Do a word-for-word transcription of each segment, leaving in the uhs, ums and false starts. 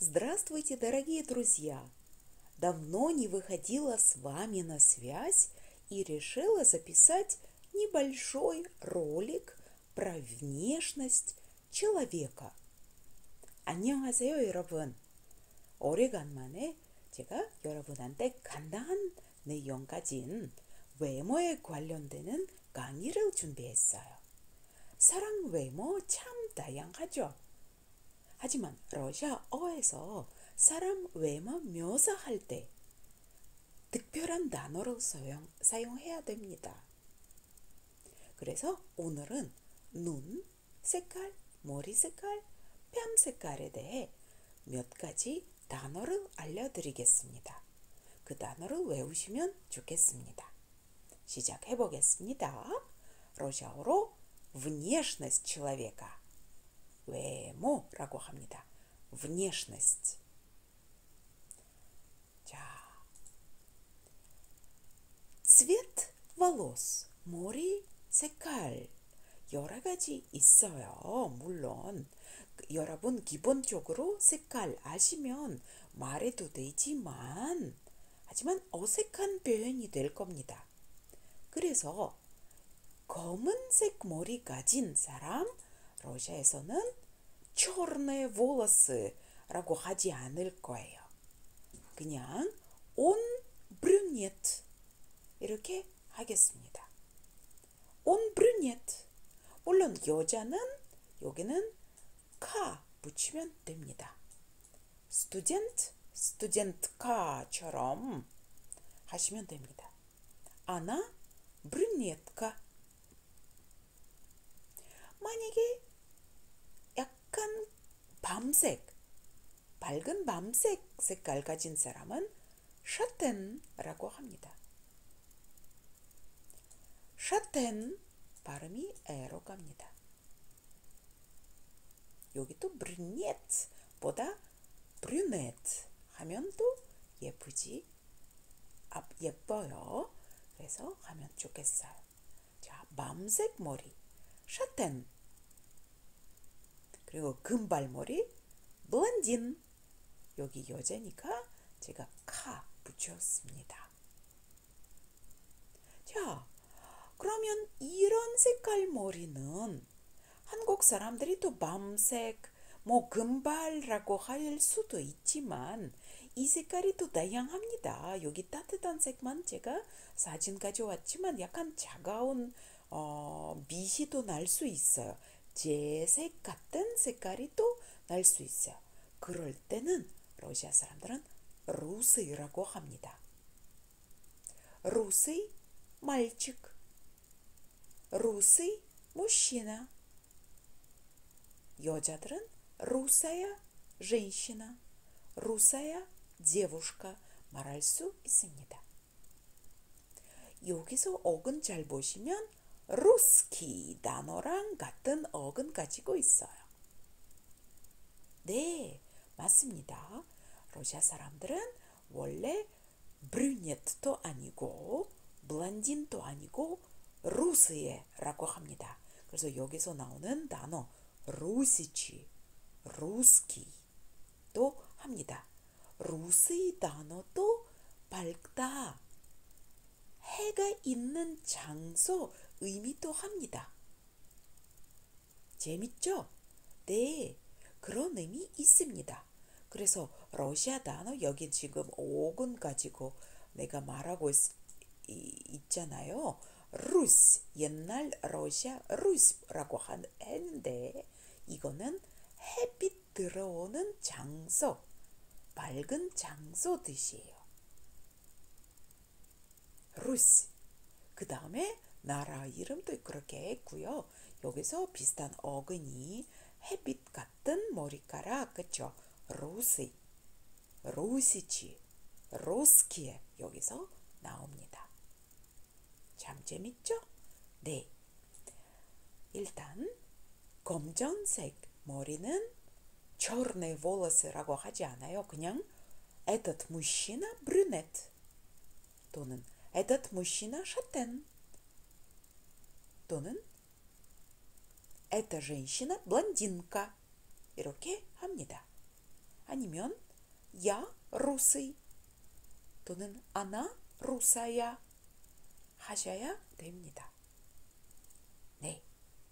Здравствуйте, дорогие друзья! Давно не выходила с вами на связь и решила записать небольшой ролик про внешность человека. 안녕하세요, 여러분. 오래간만에 제가 여러분한테 간단한 내용 가진 외모에 관련되는 강의를 준비했어요. 사람 외모 참 다양하죠. 하지만 러시아어에서 사람 외모 묘사할 때 특별한 단어를 사용, 사용해야 됩니다. 그래서 오늘은 눈 색깔, 머리 색깔, 뺨 색깔에 대해 몇 가지 단어를 알려드리겠습니다. 그 단어를 외우시면 좋겠습니다. 시작해 보겠습니다. 러시아어로 внешность человека, 외모라고 합니다. внешность. 자, цвет волос, 머리 색깔 여러 가지 있어요. 물론 여러분 기본적으로 색깔 아시면 말해도 되지만 하지만 어색한 표현이 될 겁니다. 그래서 검은색 머리 가진 사람 러시아에서는 черные волос라고 하지 않을 거예요. 그냥 он брюнет 이렇게 하겠습니다. он брюнет. 물론 여자는 여기는 카 붙이면 됩니다. 스튜던트, 스튜던트카처럼 하시면 됩니다. она брюнетка. 만약에 약간 밤색, 밝은 밤색 색깔 가진 사람은 샤텐라고 합니다. 샤텐 발음이 에로 갑니다. 여기 또 브리넷보다 브루넷 하면 또 예쁘지, 아, 예뻐요. 그래서 하면 좋겠어요. 자, 밤색 머리 샤텐, 그리고 금발머리 블론딘. 여기 여자니까 제가 카 붙였습니다. 자, 그러면 이런 색깔 머리는 한국 사람들이 또 밤색, 뭐 금발이라고 할 수도 있지만 이 색깔이 또 다양합니다. 여기 따뜻한 색만 제가 사진 가져왔지만 약간 차가운 어, 빛이 또 날 수 있어요. 제색 같은 색깔이 또 날 수 있어요. 그럴 때는 러시아 사람들은 루스이라고 합니다. 루스이 мальчик, 루스이 мужчина. 여자들은 русая женщина, русая девушка 말할 수 있습니다. 여기서 어근 잘 보시면 русский 단어랑 같은 어근 가지고 있어요. 네, 맞습니다. 러시아 사람들은 원래 브루넷도 아니고 블론딘도 아니고 루스예라고 합니다. 그래서 여기서 나오는 단어 루시치, 루스키도 합니다. 루스의 단어도 밝다, 해가 있는 장소 의미도 합니다. 재밌죠? 네, 그런 의미 있습니다. 그래서 러시아 단어 여기 지금 오근 가지고 내가 말하고 있, 있잖아요. 루스, 옛날 러시아 루스라고 했는데 이거는 햇빛 들어오는 장소, 밝은 장소 뜻이에요. 루스. 그 다음에 나라 이름도 그렇게 했고요. 여기서 비슷한 어근이 햇빛 같은 머리카락, 그쵸? 루시, 루시치, 루스키에 여기서 나옵니다. 참 재밌죠? 네. 일단 검정색 머리는 черные волос라고 하지 않아요. 그냥 этот мужчина брюнет 또는 этот мужчина шатен 또는 эта женщина блондинка 이렇게 합니다. 아니면 야 русый 또는 она русая 하셔야 됩니다. 네.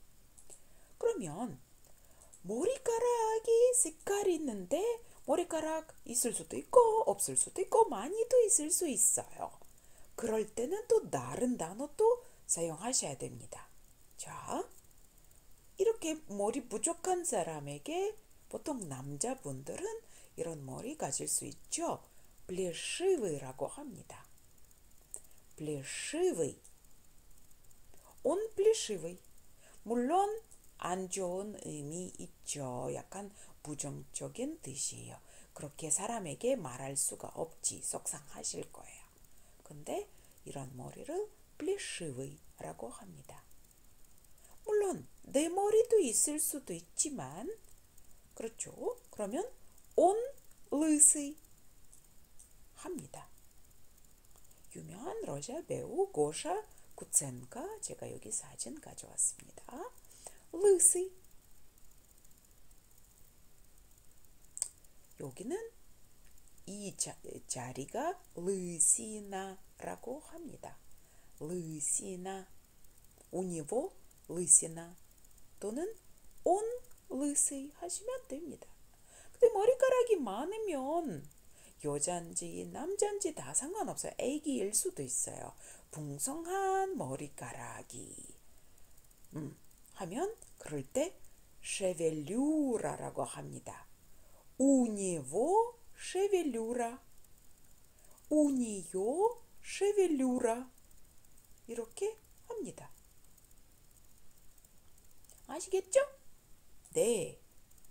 그러면 머리카락이 색깔이 있는데 머리카락 있을 수도 있고 없을 수도 있고 많이도 있을 수 있어요. 그럴 때는 또 다른 단어 또 사용하셔야 됩니다. 자, 이렇게 머리 부족한 사람에게 보통 남자분들은 이런 머리 가질 수 있죠. плешивый라고 합니다. плешивый. Он плешивый. 물론 안 좋은 의미 있죠. 약간 부정적인 뜻이에요. 그렇게 사람에게 말할 수가 없지. 속상하실 거예요. 근데 이런 머리를 плешивый라고 합니다. 물론 내 머리도 있을 수도 있지만 그렇죠. 그러면 он лысый 합니다. 유명한 러시아 배우 고샤 쿠첸카 제가 여기 사진 가져왔습니다. лысый. 여기는 이 자, 자리가 лысина라고 합니다. лысина. У него лысина 또는 он лысый 하시면 됩니다. 근데 머리카락이 많으면 여잔지 남잔지 다 상관없어요. 애기일 수도 있어요. 풍성한 머리카락이 음, 하면 그럴 때 шевелюра라고 합니다. У него шевелюра. У нее шевелюра. 이렇게 합니다. 아시겠죠? 네.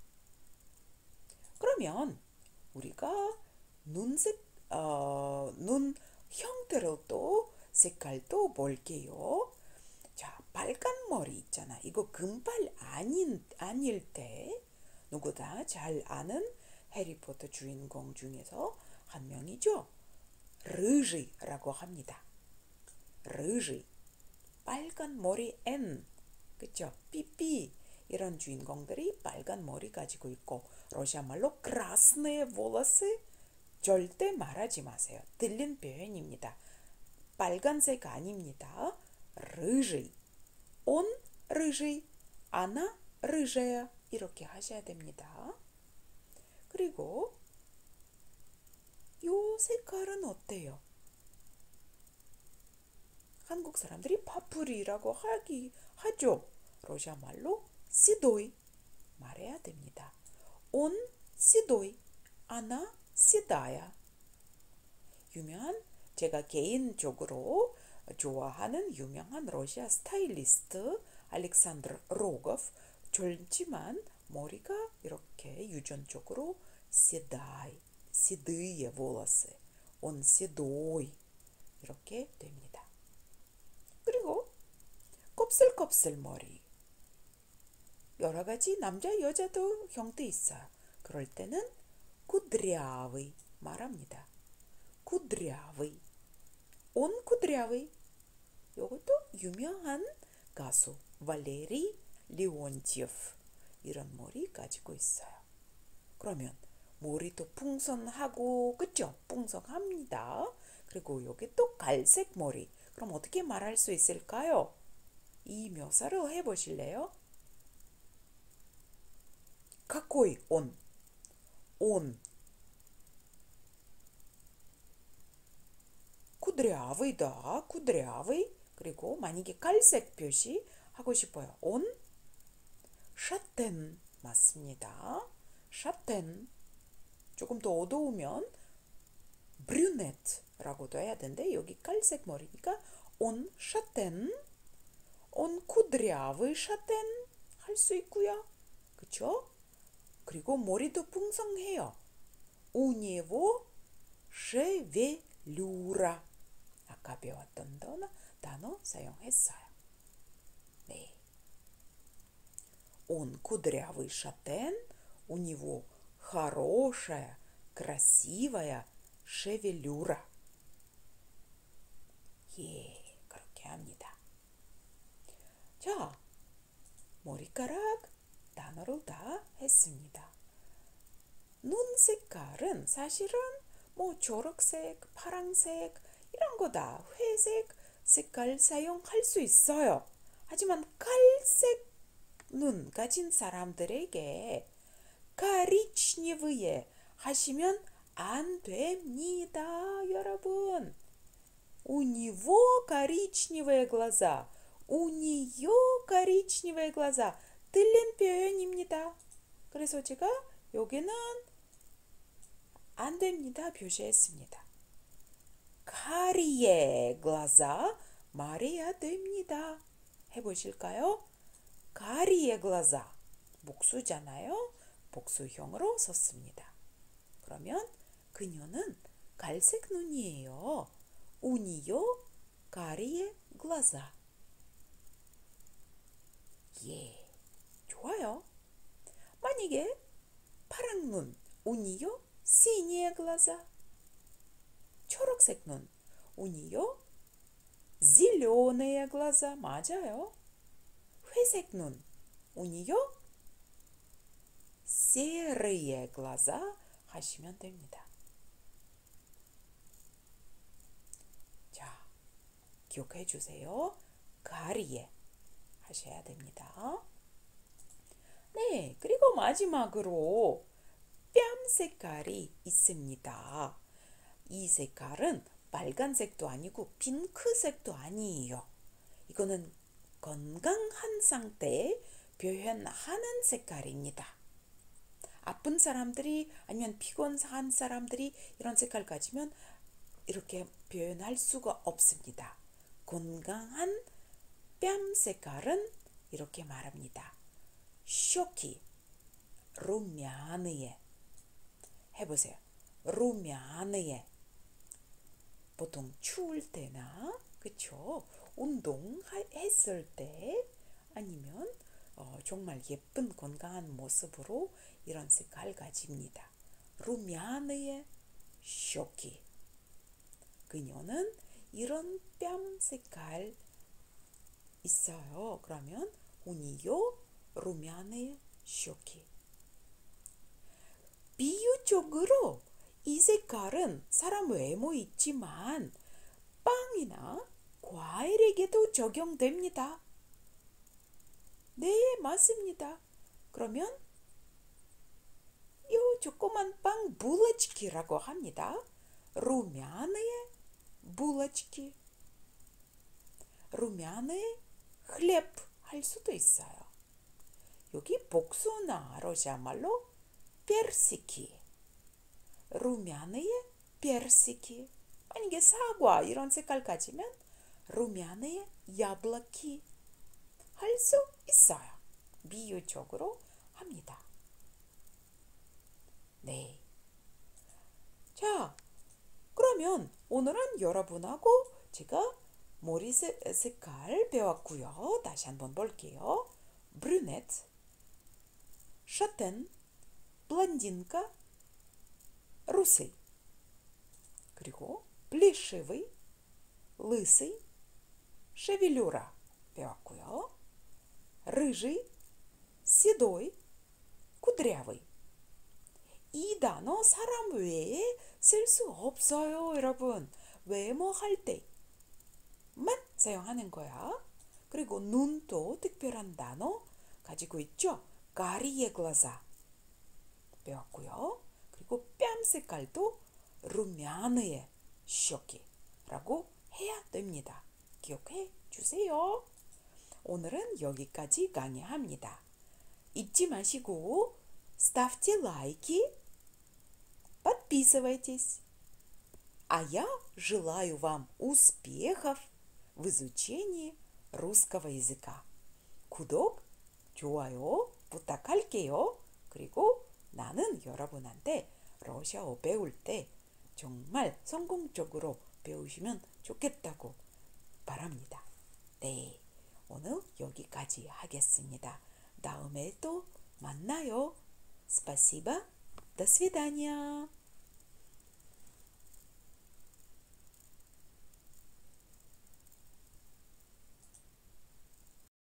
그러면 우리가 눈색, 어, 눈 형태로 또 색깔도 볼게요. 자, 빨간 머리 있잖아. 이거 금발 아닌, 아닐 때 누구나 잘 아는 해리포터 주인공 중에서 한 명이죠. рыжий라고 합니다. рыжий. 빨간 머리 N. 그쵸? 삐삐. 이런 주인공들이 빨간 머리 가지고 있고 러시아 말로 красные волосы 절대 말하지 마세요. 틀린 표현입니다. 빨간색 아닙니다. рыжий. он рыжий. она рыжая. 이렇게 하셔야 됩니다. 그리고 요 색깔은 어때요? 한국 사람들이 파프리라고 하기 하죠. 러시아 말로 седой 말해야 됩니다. он седой, она седая. 유명한 제가 개인적으로 좋아하는 유명한 러시아 스타일리스트 알렉산드르 로고프 젊지만 머리가 이렇게 유전적으로 седай, седые волосы, он седой 이렇게 됩니다. 그리고 곱슬곱슬 머리 여러 가지 남자 여자도 형태 있어요. 그럴 때는 кудрявый 말합니다. кудрявый, он кудрявый. 이것도 유명한 가수 발레리 레온티에프 이런 머리 가지고 있어요. 그러면 머리도 풍성하고 그쵸? 풍성합니다. 그리고 여기 또 갈색 머리. 그럼 어떻게 말할 수 있을까요? 이 묘사를 해보실래요? какой он? он кудрявый, да, кудрявый. 그리고 만약에 갈색 표시 하고 싶어요. on 샤텐 맞습니다. 샤텐. 조금 더 어두우면 브루넷라고도 해야 되는데 여기 갈색 머리니까 on 샤텐, on кудрявый 샤텐 할 수 있고요. 그쵸? 그리고 머리도 풍성해요. У него шевелюра. 아까 배웠던 단어, 단어 사용했어요. 네. Он кудрявый шатен, у него хорошая, красивая шевелюра. 예, 그렇게 합니다. 자, 머리카락 단어를 다 했습니다. 눈 색깔은 사실은 뭐 초록색, 파란색 이런 거다. 회색 색깔 사용할 수 있어요. 하지만 갈색 눈 가진 사람들에게 коричневые 하시면 안 됩니다, 여러분. У него коричневые глаза. У нее коричневые глаза. 틀린 표현입니다. 그래서 제가 여기는 안 됩니다 표시했습니다. карие глаза 말해야 됩니다. 해보실까요? карие глаза. 복수잖아요. 복수형으로 썼습니다. 그러면 그녀는 갈색 눈이에요. У нее карие глаза. 예, 좋아요. 만약에 파란 눈, у нее синие глаза. 초록색 눈, у нее зеленые глаза. 맞아요. 회색 눈, у нее серые глаза 하시면 됩니다. 자, 기억해 주세요. 가리에 하셔야 됩니다. 네, 그리고 마지막으로 뺨 색깔이 있습니다. 이 색깔은 빨간색도 아니고 핑크색도 아니에요. 이거는 건강한 상태에 표현하는 색깔입니다. 아픈 사람들이 아니면 피곤한 사람들이 이런 색깔 가지면 이렇게 표현할 수가 없습니다. 건강한 뺨 색깔은 이렇게 말합니다. щеки румяные. 해보세요. румяные. 보통 추울 때나 그쵸? 운동했을 때 아니면 어, 정말 예쁜 건강한 모습으로 이런 색깔 가집니다. румяные щеки. 그녀는 이런 뺨 색깔 있어요. 그러면 у нее румяные щеки. 비유적으로 이 색깔은 사람 외모 있지만 빵이나 과일에게도 적용됩니다. 네, 맞습니다. 그러면 이 조그만 빵 булочки라고 합니다. румяные булочки. румяные хлеб 할 수도 있어요. 여기 복수나로자말로 персики. румяные персики. 만약에 사과 이런 색깔 가지면 румяные яблоки 할 수 있어요. 비유적으로 합니다. 네. 자, 그러면 오늘은 여러분하고 제가 머리 색깔 배웠고요. 다시 한번 볼게요. 브루넷, 샤텐, блондинка, русый. 그리고 плешивый, лысый, шевелюра 배웠고요. рыжий, седой, кудрявый. 이 단어 사람 외에 쓸 수 없어요, 여러분. 외모할 때만 사용하는 거야. 그리고 눈도 특별한 단어 가지고 있죠. карие глаза 배웠고요. 그리고 뺨 색깔도 румяные щеки라고 해야 됩니다. 기억해 주세요. 오늘은 여기까지 강의합니다. 잊지 마시고 ставьте лайки, подписывайтесь. А я желаю вам успехов в изучении русского языка. 구독, 좋아요 부탁할게요. 그리고 나는 여러분한테 러시아어 배울 때 정말 성공적으로 배우시면 좋겠다고 바랍니다. 네, 오늘 여기까지 하겠습니다. 다음에 또 만나요. Спасибо. До свидания.